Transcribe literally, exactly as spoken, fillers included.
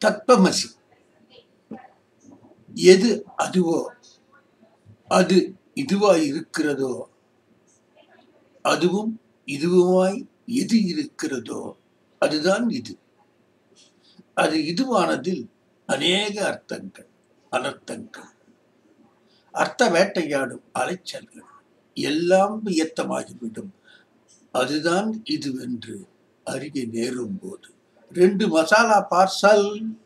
தத்வமசி. எது அதுவோ, அது இதுவாய் இருக்கிறதோ, அதுவும் இதுவுமாய் எது இருக்கிறதோ அதுதான் இது. அது இதுவானதில் அநேக அர்த்தங்கள், அனர்த்தங்கள், அர்த்த வேட்டையாடும் அலைச்சல்கள் எல்லாம் வியத்தமாகிவிடும். அதுதான் இதுவென்று அறிய நேரும் போது ரெண்டு மசாலா பார்சல்